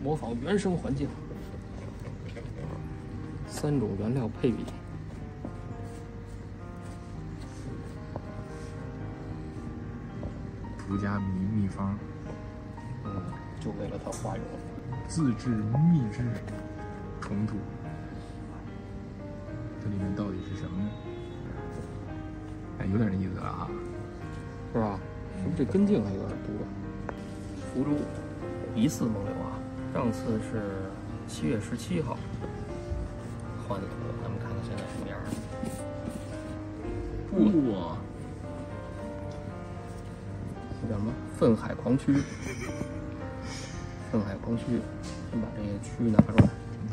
模仿原生环境。3种原料配比。 独家秘方， 就为了它化用。 自制秘制重土，这里面到底是什么呢？哎，有点意思了哈， 是吧？是不是这根茎还有点多？福州疑似蒙牛啊，上次是7月17号换的土，咱们看看现在什么样。 哇， 这叫什么？愤海狂驱。愤海狂驱，先把这些蛆拿出来。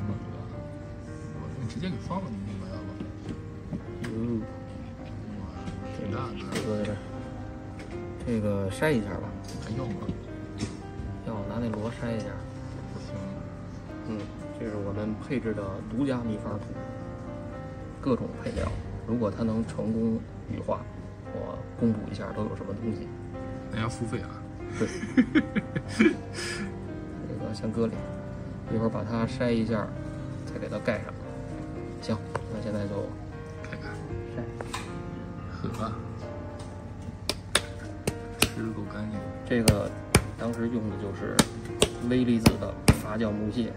你直接给放了，你明白了吗？挺大的。 这个筛一下吧。 还要吗？ 要拿那螺筛一下。 行。 这是我们配置的独家秘方土，各种配料。如果它能成功羽化，我公布一下都有什么东西。 那要付费啊？ 对。这个先搁里，一会儿把它筛一下，再给它盖上。行，那现在就看看筛。 呵，吃够干净。 这个当时用的就是微粒子的发酵木屑。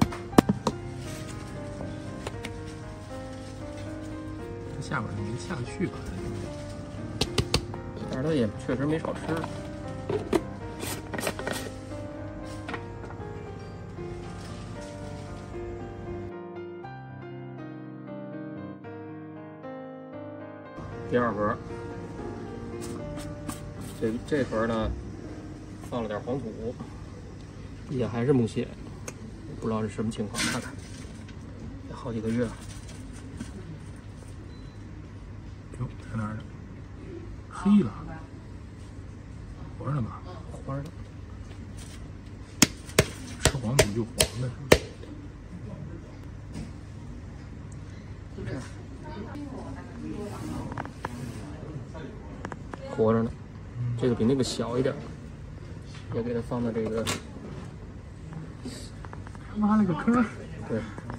这下边没下去吧？ 但是它也确实没少吃。第二盒，这盒呢，放了点黄土，也还是木屑，不知道是什么情况，看看，也好几个月了。 哟，在哪儿呢？黑了，活着呢吧？ 活着呢。 吃黄土就黄的。 活着呢，这个比那个小一点，也给它放到这个， 挖了个坑。 对，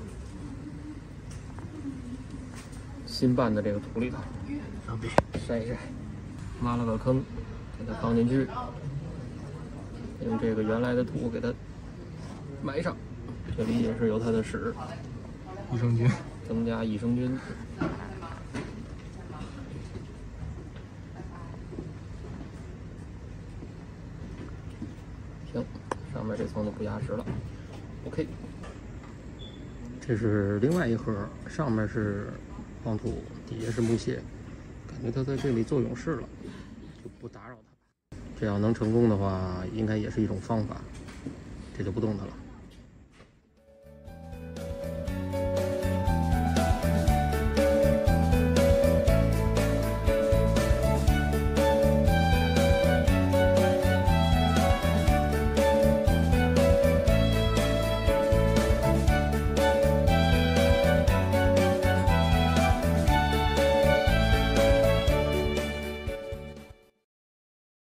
新拌的这个土里头，晒一晒，挖了个坑，给它放进去，用这个原来的土给它埋上，这里也是有它的屎， 益生菌， 增加益生菌。行，上面这层就不压实了。OK， 这是另外一盒，上面是黄土，底下是木屑，感觉它在这里做勇士了，就不打扰它。这要能成功的话，应该也是一种方法，这就不动它了。